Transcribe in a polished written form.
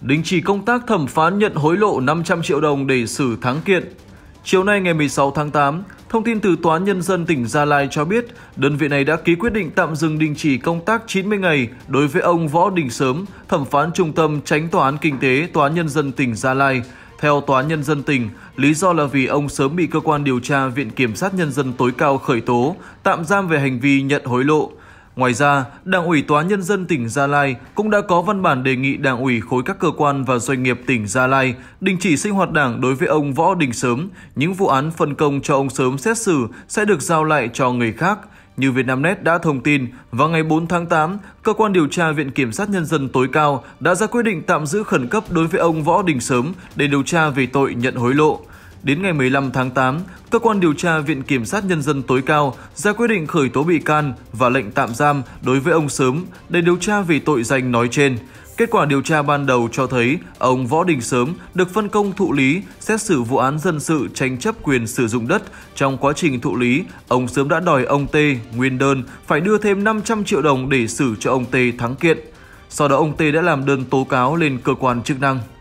Đình chỉ công tác thẩm phán nhận hối lộ 500 triệu đồng để xử thắng kiện. Chiều nay ngày 16 tháng 8, thông tin từ Tòa án Nhân dân tỉnh Gia Lai cho biết, đơn vị này đã ký quyết định tạm dừng đình chỉ công tác 90 ngày đối với ông Võ Đình Sớm, thẩm phán trung tâm Chánh Tòa án Kinh tế Tòa án Nhân dân tỉnh Gia Lai. Theo Tòa án Nhân dân tỉnh, lý do là vì ông Sớm bị cơ quan điều tra Viện Kiểm sát Nhân dân tối cao khởi tố, tạm giam về hành vi nhận hối lộ. Ngoài ra, Đảng ủy Tòa án Nhân dân tỉnh Gia Lai cũng đã có văn bản đề nghị Đảng ủy khối các cơ quan và doanh nghiệp tỉnh Gia Lai đình chỉ sinh hoạt đảng đối với ông Võ Đình Sớm. Những vụ án phân công cho ông Sớm xét xử sẽ được giao lại cho người khác. Như Vietnamnet đã thông tin, vào ngày 4 tháng 8, Cơ quan điều tra Viện Kiểm sát Nhân dân tối cao đã ra quyết định tạm giữ khẩn cấp đối với ông Võ Đình Sớm để điều tra về tội nhận hối lộ. Đến ngày 15 tháng 8, Cơ quan điều tra Viện Kiểm sát Nhân dân tối cao ra quyết định khởi tố bị can và lệnh tạm giam đối với ông Sớm để điều tra về tội danh nói trên. Kết quả điều tra ban đầu cho thấy ông Võ Đình Sớm được phân công thụ lý, xét xử vụ án dân sự tranh chấp quyền sử dụng đất. Trong quá trình thụ lý, ông Sớm đã đòi ông T, nguyên đơn, phải đưa thêm 500 triệu đồng để xử cho ông T thắng kiện. Sau đó ông T đã làm đơn tố cáo lên cơ quan chức năng.